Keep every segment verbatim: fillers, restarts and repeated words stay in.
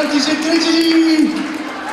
František Krejčík!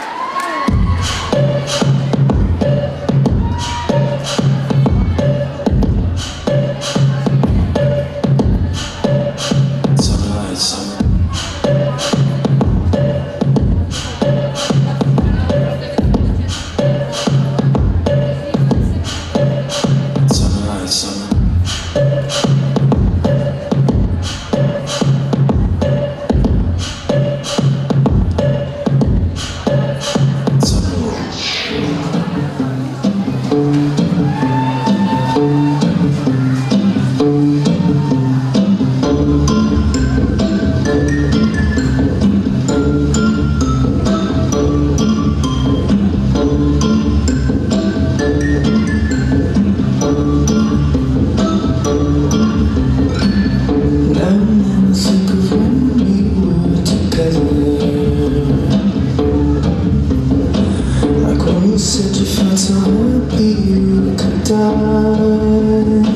Said you felt so happy you could die.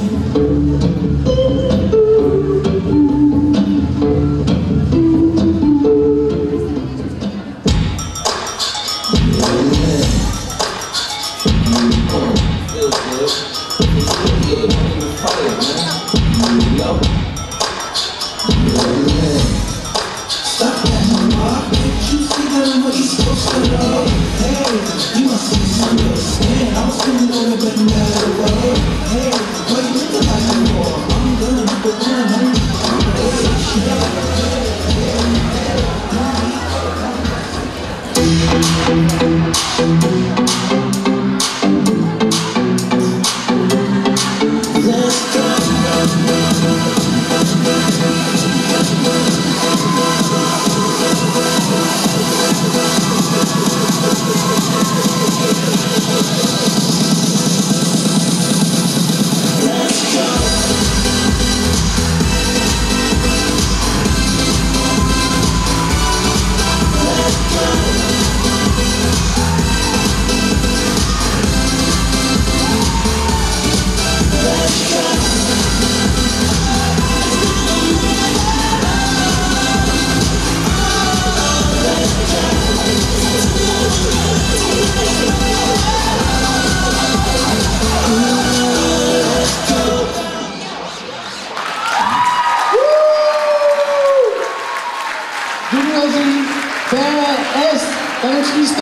Feels good. Feels good. You're fired, man. You know. Stop that, Mark. Can't you see that I'm what you're supposed to know? Hey, you must be misunderstand. I was feeling on it, but no matter what. Hey, what you looking like for? I'm gonna be the one. Let's go. Junioři P S taneční